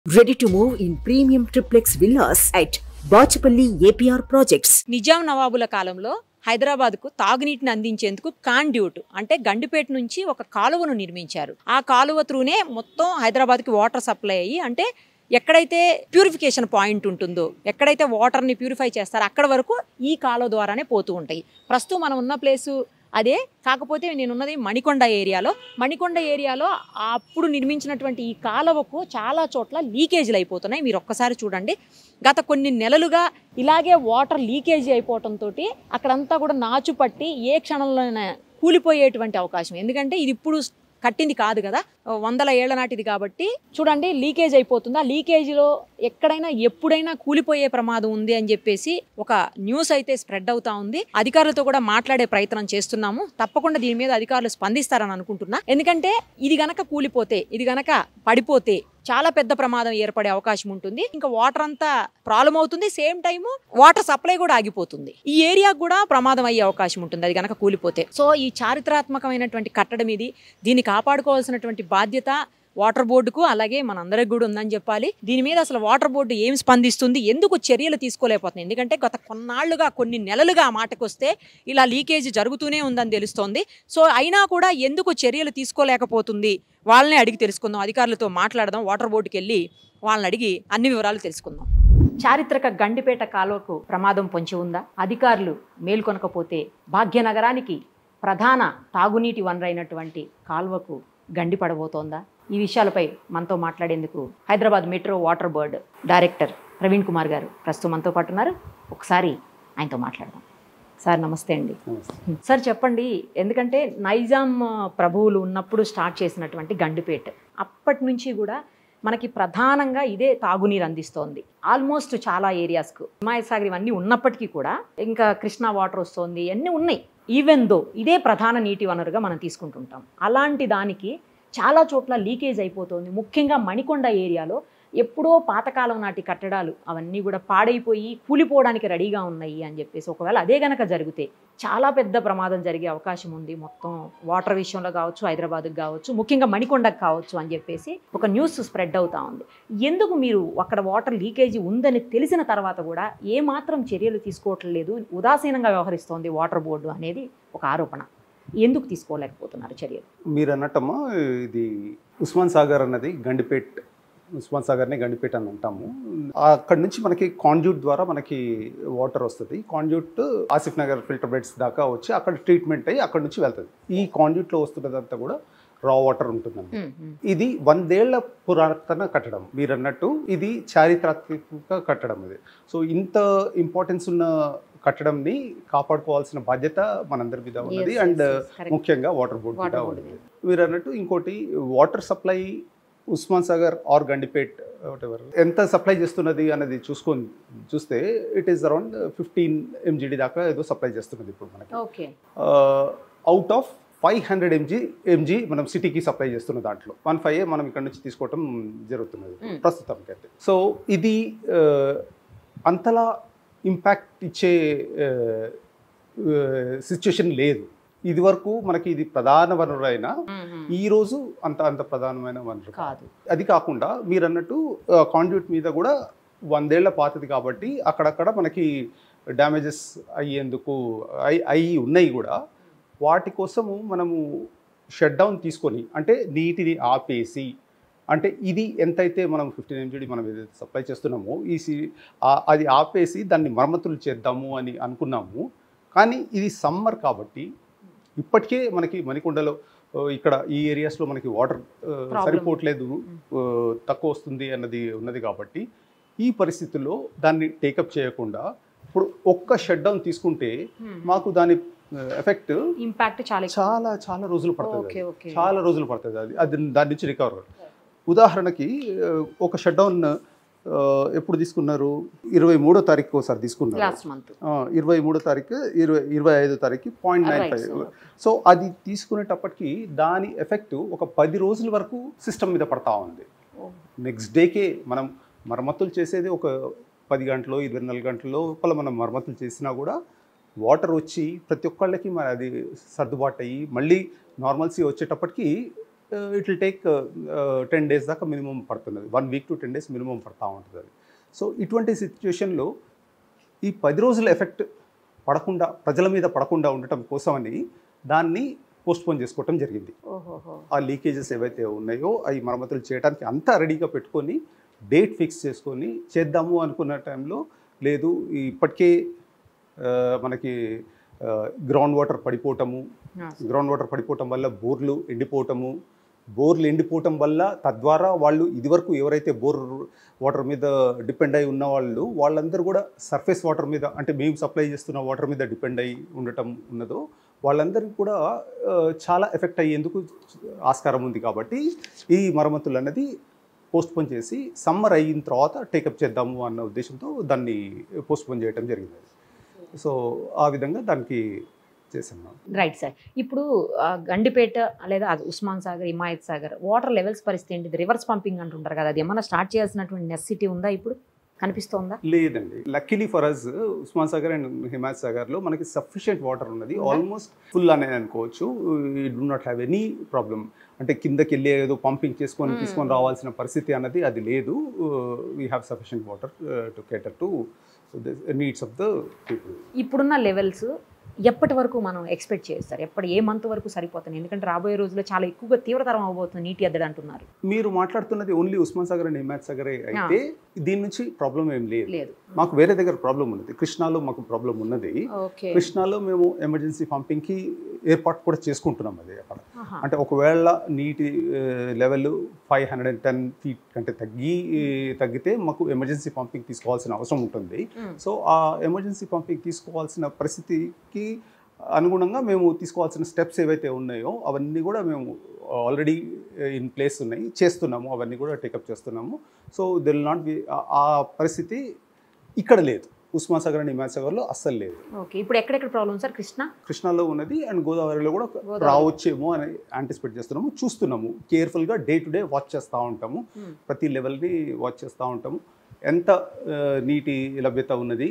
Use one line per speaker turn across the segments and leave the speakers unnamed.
Ready to move in premium triplex villas at Bachapalli APR projects.
Nizam నవాబుల కాలంలో హైదరాబాద్కు తాగునీటిని అందించేందుకు conduit అంటే గండిపేట నుంచి ఒక కాలువను నిర్మించారు. ఆ కాలువ త్రూనే మొత్తం హైదరాబాద్కి వాటర్ సప్లై అయ్యి అంటే ఎక్కడైతే ప్యూరిఫికేషన్ పాయింట్ ఉంటుందో ఎక్కడైతే వాటర్ని ప్యూరిఫై చేస్తారో అక్కడ వరకు ఈ కాలువ ద్వారానే పోతూ ఉంటాయి. ప్రస్తుతం మనం ఉన్న ప్లేసు అదే, కాకపోతే నేనున్నది మణికొండ ఏరియాలో అప్పుడు నిర్మించినటువంటి ఈ కాలువకు చాలా చోట్ల లీకేజీలు అయిపోతున్నాయి. మీరు ఒక్కసారి చూడండి, గత కొన్ని నెలలుగా ఇలాగే వాటర్ లీకేజీ అయిపోవడంతో అక్కడంతా కూడా నాచు పట్టి ఏ క్షణంలోనే కూలిపోయేటువంటి అవకాశం. ఎందుకంటే ఇది ఇప్పుడు కట్టింది కాదు కదా, వందల ఏళ్ల నాటిది కాబట్టి చూడండి లీకేజ్ అయిపోతుంది. ఆ లీకేజీలో ఎక్కడైనా ఎప్పుడైనా కూలిపోయే ప్రమాదం ఉంది అని చెప్పేసి ఒక న్యూస్ అయితే స్ప్రెడ్ అవుతా ఉంది. అధికారులతో కూడా మాట్లాడే ప్రయత్నం చేస్తున్నాము. తప్పకుండా దీని మీద అధికారులు స్పందిస్తారని అనుకుంటున్నా. ఎందుకంటే ఇది గనక కూలిపోతే, ఇది గనక పడిపోతే చాలా పెద్ద ప్రమాదం ఏర్పడే అవకాశం ఉంటుంది. ఇంకా వాటర్ అంతా ప్రాబ్లం అవుతుంది, సేమ్ టైమ్ వాటర్ సప్లై కూడా ఆగిపోతుంది. ఈ ఏరియా కూడా ప్రమాదం అయ్యే అవకాశం ఉంటుంది అది గనక కూలిపోతే. సో ఈ చారిత్రాత్మకమైనటువంటి కట్టడం ఇది, దీన్ని కాపాడుకోవాల్సినటువంటి బాధ్యత వాటర్ బోర్డుకు అలాగే మనందరికి కూడా ఉందని చెప్పాలి. దీని మీద అసలు వాటర్ బోర్డు ఏం స్పందిస్తుంది, ఎందుకు చర్యలు తీసుకోలేకపోతుంది? ఎందుకంటే గత కొన్నాళ్లుగా కొన్ని నెలలుగా ఆ మాటకు వస్తే ఇలా లీకేజ్ జరుగుతూనే ఉందని తెలుస్తోంది. సో అయినా కూడా ఎందుకు చర్యలు తీసుకోలేకపోతుంది వాళ్ళని అడిగి తెలుసుకుందాం. అధికారులతో మాట్లాడదాం, వాటర్ బోర్డుకి వెళ్ళి వాళ్ళని అడిగి అన్ని వివరాలు తెలుసుకుందాం. చారిత్రక గండిపేట కాలువకు ప్రమాదం పొంచి ఉందా? అధికారులు మేల్కొనకపోతే భాగ్యనగరానికి ప్రధాన తాగునీటి వనరైనటువంటి కాలువకు గండి పడబోతోందా? ఈ విషయాలపై మనతో మాట్లాడేందుకు Hyderabad metro water board director Praveen Kumar గారు ప్రస్తుతం మనతో పాటు ఉన్నారు. ఒకసారి ఆయనతో మాట్లాడదాం. సార్ నమస్తే అండి. సార్ చెప్పండి, ఎందుకంటే నైజాం ప్రభువులు ఉన్నప్పుడు స్టార్ట్ చేసినటువంటి గండిపేట అప్పటి నుంచి కూడా మనకి ప్రధానంగా ఇదే తాగునీరు అందిస్తోంది. ఆల్మోస్ట్ చాలా ఏరియాస్కు హిమాయసాగర్ ఇవన్నీ ఉన్నప్పటికీ కూడా ఇంకా కృష్ణా వాటర్ వస్తుంది, అన్నీ ఉన్నాయి. ఈవెన్ దో ఇదే ప్రధాన నీటి వనరుగా మనం తీసుకుంటుంటాం. అలాంటి దానికి చాలా చోట్ల లీకేజ్ అయిపోతుంది. ముఖ్యంగా మణికొండ ఏరియాలో ఎప్పుడో పాతకాలం నాటి కట్టడాలు అవన్నీ కూడా పాడైపోయి కూలిపోవడానికి రెడీగా ఉన్నాయి అని చెప్పేసి, ఒకవేళ అదే గనక జరిగితే చాలా పెద్ద ప్రమాదం జరిగే అవకాశం ఉంది. మొత్తం వాటర్ విషయంలో కావచ్చు, హైదరాబాద్కి కావచ్చు, ముఖ్యంగా మణికొండకు కావచ్చు అని చెప్పేసి ఒక న్యూస్ స్ప్రెడ్ అవుతా ఉంది. ఎందుకు మీరు అక్కడ వాటర్ లీకేజీ ఉందని తెలిసిన తర్వాత కూడా ఏమాత్రం చర్యలు తీసుకోవట్లేదు, ఉదాసీనంగా వ్యవహరిస్తోంది వాటర్ బోర్డు అనేది ఒక ఆరోపణ. ఎందుకు తీసుకోలేకపోతున్నారు చర్యలు?
మీరు అన్నట్టమ్మా, ఇది ఉస్మాన్ సాగర్ అన్నది గండిపేట్, ఉస్మాన్ సాగర్ని గండిపేట అని అంటాము. అక్కడ నుంచి మనకి కాండ్యూట్ ద్వారా మనకి వాటర్ వస్తుంది. Conduit Asif Nagar filter beds దాకా వచ్చి అక్కడ ట్రీట్మెంట్ అయ్యి అక్కడ నుంచి వెళ్తుంది. ఈ కాండ్యూట్లో వస్తున్నదంతా కూడా రా వాటర్ ఉంటుందండి. ఇది 100 ఏళ్ల పురాతన కట్టడం. మీరు అన్నట్టు ఇది చారిత్రాత్మక కట్టడం ఇది. సో ఇంత ఇంపార్టెన్స్ ఉన్న కట్టడంని కాపాడుకోవాల్సిన బాధ్యత మనందరి మీద ఉన్నది. అండ్ ముఖ్యంగా వాటర్ బోర్డు మీద ఉంది. మీరు అన్నట్టు ఇంకోటి, water supply Osman Sagar or Gandipet whatever ఎంత సప్లై చేస్తున్నది అనేది చూస్తే ఇట్ ఈస్ అరౌండ్ 15 MGD దాకా ఏదో సప్లై చేస్తున్నది ఇప్పుడు మనకి. అవుట్ ఆఫ్ 500 mg మనం సిటీకి సప్లై చేస్తున్న దాంట్లో 15 మనం ఇక్కడ నుంచి తీసుకోవటం జరుగుతున్నది ప్రస్తుతానికైతే. సో ఇది అంతలా ఇంపాక్ట్ ఇచ్చే సిచ్యుయేషన్ లేదు. ఇది వరకు మనకి ఇది ప్రధాన వనరు అయినా ఈ రోజు అంత ప్రధానమైన వనరు కాదు. అది కాకుండా మీరు అన్నట్టు కాండ్యూట్ మీద కూడా 100 ఏళ్ల పాతది కాబట్టి అక్కడక్కడ మనకి డ్యామేజెస్ అయ్యేందుకు అయ్యి ఉన్నాయి కూడా. వాటి కోసము మనము షట్ డౌన్ తీసుకొని, అంటే నీటిని ఆపేసి, అంటే ఇది ఎంతైతే మనం 15 MGD మనం ఏదైతే సప్లై చేస్తున్నామో అది ఆపేసి దాన్ని మరమ్మతులు చేద్దాము అని అనుకున్నాము. కానీ ఇది సమ్మర్ కాబట్టి ఇప్పటికే మనకి మణికొండలో ఇక్కడ ఈ ఏరియాస్లో మనకి వాటర్ సరిపోవట్లేదు, తక్కువ వస్తుంది అన్నది ఉన్నది కాబట్టి ఈ పరిస్థితుల్లో దాన్ని టేకప్ చేయకుండా ఇప్పుడు ఒక్క షట్ డౌన్ తీసుకుంటే మాకు దాని ఎఫెక్ట్
ఇంపాక్ట్
చాలా రోజులు పడుతుంది. చాలా రోజులు పడుతుంది అది దాని నుంచి రికవర్. ఉదాహరణకి ఒక షట్ డౌన్ ఎప్పుడు తీసుకున్నారు? 23వ తారీఖు ఒకసారి తీసుకున్నారు. 23వ తారీఖు 25వ తారీఖు 0.95. సో అది తీసుకునేటప్పటికి దాని ఎఫెక్ట్ ఒక 10 రోజుల వరకు సిస్టమ్ మీద పడతా ఉంది. నెక్స్ట్ డేకే మనం మరమ్మతులు చేసేది ఒక 10 గంటలు 24 గంటల లోపల మనం మరమ్మతులు చేసినా కూడా వాటర్ వచ్చి ప్రతి ఒక్కళ్ళకి మరి అది సర్దుబాటు అయ్యి మళ్ళీ నార్మల్సీ వచ్చేటప్పటికి ఇట్ విల్ టేక్ 10 days దాకా మినిమం పడుతున్నది. 1 week to 10 days మినిమం పడతా ఉంటుంది అది. సో ఇటువంటి సిచ్యువేషన్లో ఈ 10 రోజుల ఎఫెక్ట్ పడకుండా, ప్రజల మీద పడకుండా ఉండటం కోసమని దాన్ని పోస్ట్పోన్ చేసుకోవటం జరిగింది. ఆ లీకేజెస్ ఏవైతే ఉన్నాయో అవి మరమ్మతులు చేయడానికి అంతా రెడీగా పెట్టుకొని డేట్ ఫిక్స్ చేసుకొని చేద్దాము అనుకున్న టైంలో లేదు, ఇప్పటికే మనకి గ్రౌండ్ వాటర్ పడిపోవటం వల్ల బోర్లు ఎండిపోవటం వల్ల తద్వారా వాళ్ళు ఇదివరకు ఎవరైతే బోర్ వాటర్ మీద డిపెండ్ అయి ఉన్న వాళ్ళందరూ కూడా సర్ఫేస్ వాటర్ మీద, అంటే మేము సప్లై చేస్తున్న వాటర్ మీద డిపెండ్ అయి ఉండటం ఉన్నదో వాళ్ళందరికీ కూడా చాలా ఎఫెక్ట్ అయ్యేందుకు ఆస్కారం ఉంది. కాబట్టి ఈ మరమ్మతులు అన్నది పోస్ట్పోన్ చేసి సమ్మర్ అయిన తర్వాత టేకప్ చేద్దాము అన్న ఉద్దేశంతో దాన్ని పోస్ట్పోన్ చేయడం జరిగింది. సో ఆ విధంగా దానికి చేస్తున్నాం.
Right sir. ఇప్పుడు గండిపేట లేదా ఉస్మాన్ సాగర్, హిమాయత్ సాగర్ వాటర్ లెవెల్స్ పరిస్థితి ఏంటి? రివర్స్ పంపింగ్ అంటుంటారు కదా, అది ఏమన్నా స్టార్ట్ చేయాల్సినటువంటి నెసెసిటీ ఉందా ఇప్పుడు, కనిపిస్తోందా?
లేదండి. Luckily for us Osman Sagar and Himayat సాగర్లో మనకి సఫిషియెంట్ వాటర్ ఉన్నది, ఆల్మోస్ట్ ఫుల్ అనే అనుకోవచ్చు. We do not have any problem. అంటే కిందకి వెళ్ళి ఏదో పంపింగ్ తీసుకొని రావాల్సిన పరిస్థితి అన్నది అది లేదు. We have sufficient water to cater to needs of the people.
ఇప్పుడున్న లెవెల్స్ ఎప్పటి వరకు మనం ఎక్స్పెక్ట్ చేస్తారు? ఏ మంత్ వరకు సరిపోతుంది? ఎందుకంటే రాబోయే రోజుల్లో చాలా ఎక్కువగా తీవ్రతరం అవబోతుంది నీటి ఎద్దడి అంటున్నారు.
మీరు మాట్లాడుతున్నది ఓన్లీ ఉస్మాన్ సాగర్ అండ్ హిమాయత్ సాగరే అయితే దీని నుంచి ప్రాబ్లం ఏం లేదు. మాకు వేరే దగ్గర ప్రాబ్లం ఉన్నది. కృష్ణాలో మాకు ప్రాబ్లం ఉన్నది. కృష్ణాలో మేము ఎమర్జెన్సీ పంపింగ్కి ఏర్పాటు కూడా చేసుకుంటున్నాం. అది అక్కడ అంటే ఒకవేళ నీటి లెవెల్ 510 feet కంటే తగ్గితే మాకు ఎమర్జెన్సీ పంపింగ్ తీసుకోవాల్సిన అవసరం ఉంటుంది. సో ఆ ఎమర్జెన్సీ పంపింగ్ తీసుకోవాల్సిన పరిస్థితికి అనుగుణంగా మేము తీసుకోవాల్సిన స్టెప్స్ ఏవైతే ఉన్నాయో అవన్నీ కూడా మేము ఆల్రెడీ ఇన్ ప్లేస్ ఉన్నాయి, చేస్తున్నాము. అవన్నీ కూడా టేకప్ చేస్తున్నాము. So there will not be ఆ పరిస్థితి ఇక్కడ లేదు. ఉస్మాన్ సాగర్ అండ్ హిమాయత్ సాగర్లో అస్సలు లేదు.
ఓకే. ఇప్పుడు ఎక్కడెక్కడ ప్రాబ్లం సార్?
కృష్ణాలో ఉన్నది అండ్ గోదావరిలో కూడా రావచ్చేమో అని యాంటిసిపేట్ చేస్తున్నాము, చూస్తున్నాము. కేర్ఫుల్గా డే టు డే వాచ్ చేస్తూ ఉంటాము. ప్రతి లెవెల్ని వాచ్ చేస్తూ ఉంటాము. ఎంత నీటి లభ్యత ఉన్నది,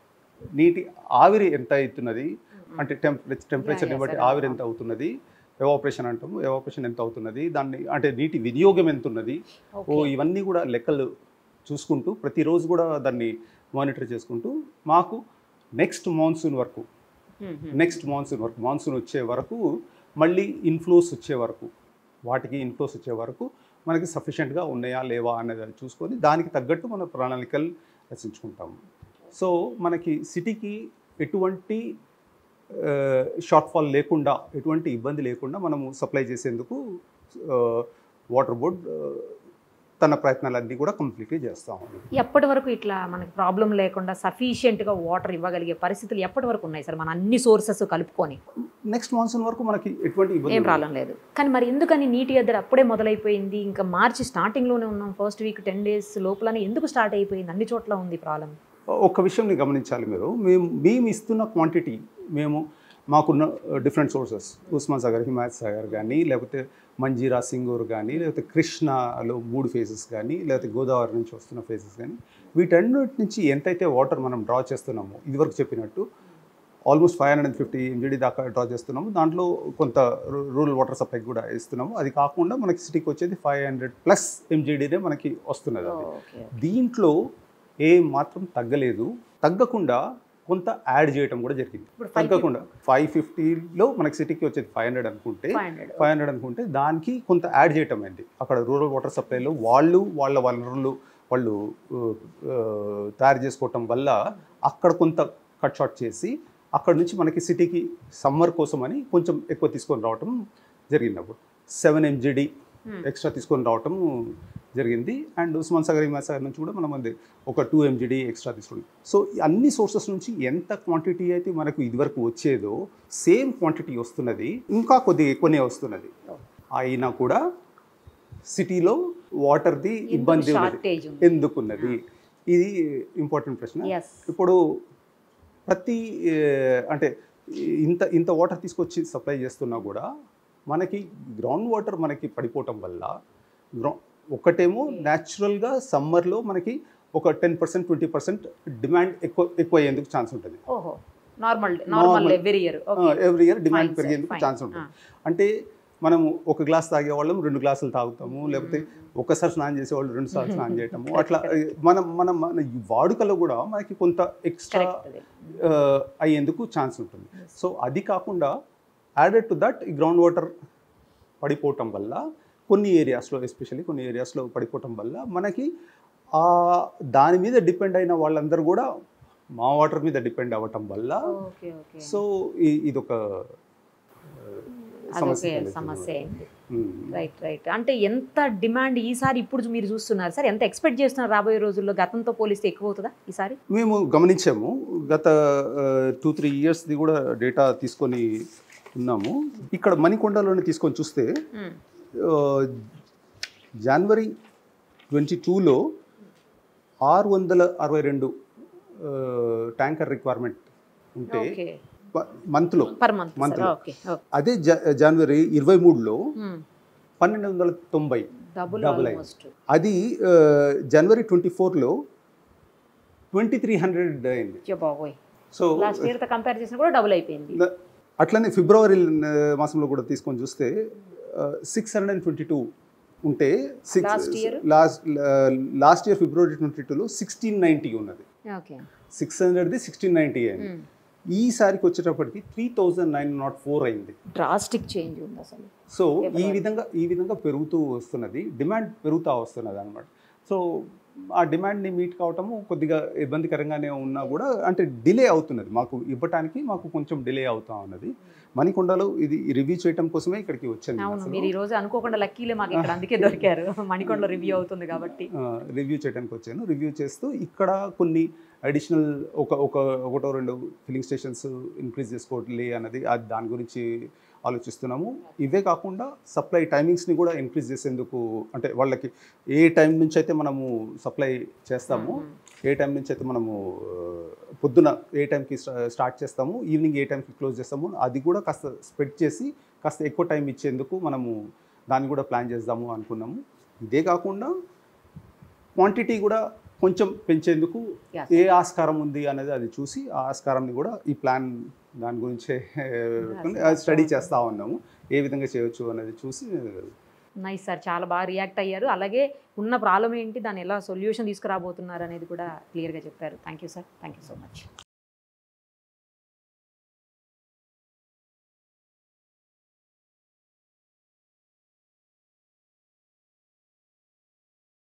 నీటి ఆవిరి ఎంత అవుతున్నది, అంటే టెంపరేచర్ని బట్టి ఆవిరి ఎంత అవుతున్నది, ఎవాపరేషన్ అంటాము, ఎవాపరేషన్ ఎంత అవుతున్నది, దాన్ని అంటే నీటి వినియోగం ఎంత ఉన్నది, ఇవన్నీ కూడా లెక్కలు చూసుకుంటూ ప్రతిరోజు కూడా దాన్ని మానిటర్ చేసుకుంటూ మాకు నెక్స్ట్ మాన్సూన్ మాన్సూన్ వచ్చే వరకు మళ్ళీ ఇన్ఫ్లోస్ వచ్చే వరకు మనకి సఫిషియెంట్గా ఉన్నాయా లేవా అనేది చూసుకొని దానికి తగ్గట్టు మన ప్రణాళికలు రచించుకుంటాము. సో మనకి సిటీకి ఎటువంటి షార్ట్ ఫాల్ లేకుండా, ఎటువంటి ఇబ్బంది లేకుండా మనము సప్లై చేసేందుకు వాటర్ బోర్డ్ తన ప్రయత్నాలన్నీ కూడా కంప్లీట్గా చేస్తాము.
ఎప్పటి వరకు ఇట్లా మనకి ప్రాబ్లం లేకుండా సఫిషియెంట్గా వాటర్ ఇవ్వగలిగే పరిస్థితులు ఎప్పటి వరకు ఉన్నాయి సార్? మన అన్ని సోర్సెస్ కలుపుకొని
నెక్స్ట్ మాన్సూన్ వరకు మనకి ఎటువంటి
ఏం ప్రాబ్లం లేదు. కానీ మరి ఎందుకని నీటి ఎద్దడి అప్పుడే మొదలైపోయింది? ఇంకా మార్చి స్టార్టింగ్లోనే ఉన్నాం, ఫస్ట్ వీక్ 10 days లోపలనే ఎందుకు స్టార్ట్ అయిపోయింది? అన్ని చోట్ల ఉంది ప్రాబ్లం.
ఒక్క విషయంని గమనించాలి మీరు. మేము ఇస్తున్న క్వాంటిటీ, మాకున్న డిఫరెంట్ సోర్సెస్, ఉస్మాన్ సాగర్, హిమాయత్ సాగర్ కానీ, లేకపోతే మంజీరా, సింగూరు కానీ, లేకపోతే కృష్ణాలో 3 phases కానీ, లేకపోతే గోదావరి నుంచి వస్తున్న phases కానీ, వీటన్నిటి నుంచి ఎంతైతే వాటర్ మనం డ్రా చేస్తున్నామో, ఇదివరకు చెప్పినట్టు ఆల్మోస్ట్ 550 MGD దాకా డ్రా చేస్తున్నాము. దాంట్లో కొంత రూరల్ వాటర్ సప్లై కూడా ఇస్తున్నాము. అది కాకుండా మనకి సిటీకి వచ్చేది 500+ MGDనే మనకి వస్తున్నది. అది దీంట్లో మాత్రం తగ్గకుండా కొంత యాడ్ చేయడం కూడా జరిగింది. తగ్గకుండా 550లో మనకి సిటీకి వచ్చేది 500 అనుకుంటే దానికి కొంత యాడ్ చేయటం అయింది. అక్కడ రూరల్ వాటర్ సప్లైలో వాళ్ళ వనరులు వాళ్ళు తయారు చేసుకోవటం వల్ల అక్కడ కొంత కట్ షార్ట్ చేసి అక్కడ నుంచి మనకి సిటీకి సమ్మర్ కోసం అని కొంచెం ఎక్కువ తీసుకొని రావటం జరిగింది. అప్పుడు 7 MGD ఎక్స్ట్రా తీసుకొని రావటం జరిగింది. అండ్ ఉస్మాన్ సాగర్, హిమాయత్ సాగర్ నుంచి కూడా మనం ఒక 2 MGD ఎక్స్ట్రా తీసుకుంటాం. సో అన్ని సోర్సెస్ నుంచి ఎంత క్వాంటిటీ అయితే మనకు ఇదివరకు వచ్చేదో సేమ్ క్వాంటిటీ వస్తున్నది, ఇంకా కొద్దిగా ఎక్కువనే వస్తున్నది. అయినా కూడా సిటీలో వాటర్ది ఇబ్బంది ఎందుకున్నది? ఇది ఇంపార్టెంట్ ప్రశ్న. ఇప్పుడు అంటే ఇంత వాటర్ తీసుకొచ్చి సప్లై చేస్తున్నా కూడా మనకి గ్రౌండ్ వాటర్ మనకి పడిపోవటం వల్ల ఒకటేమో న్యాచురల్గా సమ్మర్లో మనకి ఒక 10% 20% డిమాండ్ ఎక్కువ అయ్యేందుకు ఛాన్స్ ఉంటుంది.
ఎవ్రీ ఇయర్
డిమాండ్ పెరిగేందుకు ఛాన్స్ ఉంటుంది. అంటే మనము ఒక గ్లాస్ తాగేవాళ్ళం 2 గ్లాసులు తాగుతాము, లేకపోతే ఒక్కసారి స్నానం చేసేవాళ్ళు 2 సార్లు స్నానం చేయటము. అట్లా మన ఈ వాడుకలో కూడా మనకి కొంత ఎక్స్ట్రా అయ్యేందుకు ఛాన్స్ ఉంటుంది. సో అది కాకుండా యాడెడ్ టు దట్ ఈ గ్రౌండ్ వాటర్ పడిపోవటం వల్ల కొన్ని ఏరియాస్లో, ఎస్పెషల్లీ కొన్ని ఏరియాస్లో పడిపోవటం వల్ల మనకి దాని మీద డిపెండ్ అయిన వాళ్ళందరూ కూడా మా వాటర్ మీద డిపెండ్ అవ్వటం వల్ల సో ఇదొక
సమస్య. రైట్. అంటే ఎంత డిమాండ్ ఈసారి ఇప్పుడు మీరు చూస్తున్నారు సార్, ఎంత ఎక్స్పెక్ట్ చేస్తున్నారు రాబోయే రోజుల్లో? గతంతో పోలిస్తే ఎక్కువ అవుతుందా ఈసారి?
మేము గమనించాము, గత 2-3 ఇయర్స్ది కూడా డేటా తీసుకొని ఉన్నాము. ఇక్కడ మణికొండలోనే తీసుకొని చూస్తే జనవరి 22లో 662 ట్యాంకర్ రిక్వైర్మెంట్ ఉంటే మంత్లో, అదే జనవరి 23లో 1290 డబుల్ అయింది. అది జనవరి 24లో 2300 అయింది. సో
కంపేర్ చేసినా కూడా డబుల్ అయిపోయింది.
అట్లనే ఫిబ్రవరి మాసంలో కూడా తీసుకొని చూస్తే 622 ఉంటే లాస్ట్ ఇయర్ ఫిబ్రవరి 22లో 1690 ఉన్నది. 600ది 1690 అయింది. ఈసారికి వచ్చేటప్పటికి 3904 అయింది.
డ్రాస్టిక్ చేంజ్ ఉంది అసలు.
సో ఈ విధంగా పెరుగుతూ వస్తున్నది, డిమాండ్ పెరుగుతూ వస్తున్నది అనమాట. సో ఆ డిమాండ్ని మీట్ కావటము కొద్దిగా ఇబ్బందికరంగానే ఉన్నా కూడా అంటే డిలే అవుతున్నది, మాకు ఇవ్వటానికి మాకు కొంచెం డిలే అవుతా ఉన్నది. మణికొండలో ఇది రివ్యూ చేయడం కోసమే ఇక్కడికి వచ్చాను.
మీరు ఈ రోజు అనుకోకుండా లక్కీలే మాకు ఇక్కడ అందుకే దొరికారు. మణికొండలో రివ్యూ అవుతుంది కాబట్టి
రివ్యూ చేయడానికి వచ్చాను. రివ్యూ చేస్తూ ఇక్కడ కొన్ని అడిషనల్ ఒకటో 2 ఫిల్లింగ్ స్టేషన్స్ ఇంక్రీజ్ చేసుకోవట్లే అన్నది దాని గురించి ఆలోచిస్తున్నాము. ఇవే కాకుండా సప్లై టైమింగ్స్ని కూడా ఇంక్రీజ్ చేసేందుకు, అంటే వాళ్ళకి ఏ టైం నుంచి అయితే మనము సప్లై చేస్తాము, ఏ టైం నుంచి అయితే మనము పొద్దున ఏ టైంకి స్టార్ట్ చేస్తాము, ఈవినింగ్ ఏ టైంకి క్లోజ్ చేస్తాము, అది కూడా కాస్త స్ప్రెడ్ చేసి కాస్త ఎక్కువ టైం ఇచ్చేందుకు మనము దాన్ని కూడా ప్లాన్ చేద్దాము అనుకున్నాము. ఇదే కాకుండా క్వాంటిటీ కూడా కొంచెం పెంచేందుకు ఏ ఆస్కారం ఉంది అనేది అది చూసి ఆ ఆస్కారాన్ని కూడా ఈ ప్లాన్ దాని గురించే స్టడీ చేస్తూ ఉన్నాము, ఏ విధంగా చేయవచ్చు అనేది చూసి.
నైస్ సార్, చాలా బాగా రియాక్ట్ అయ్యారు. అలాగే ఉన్న ప్రాబ్లం ఏంటి, దాన్ని ఎలా సొల్యూషన్ తీసుకురాబోతున్నారు అనేది కూడా క్లియర్గా చెప్పారు. Thank you sir, thank you so much.